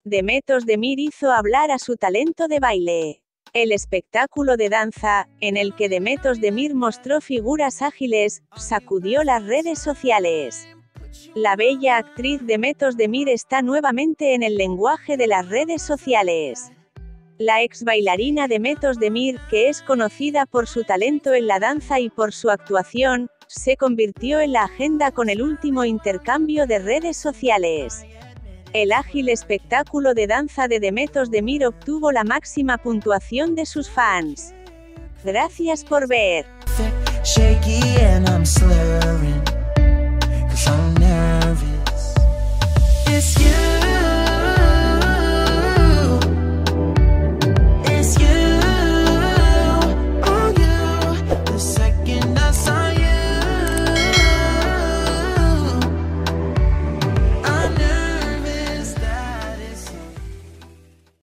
Demet Özdemir hizo hablar a su talento de baile. El espectáculo de danza, en el que Demet Özdemir mostró figuras ágiles, sacudió las redes sociales. La bella actriz Demet Özdemir está nuevamente en el lenguaje de las redes sociales. La ex bailarina Demet Özdemir, que es conocida por su talento en la danza y por su actuación, se convirtió en la agenda con el último intercambio de redes sociales. El ágil espectáculo de danza de Demet Özdemir obtuvo la máxima puntuación de sus fans. Gracias por ver. Shaky and I'm slurring, 'cause I'm nervous. It's you.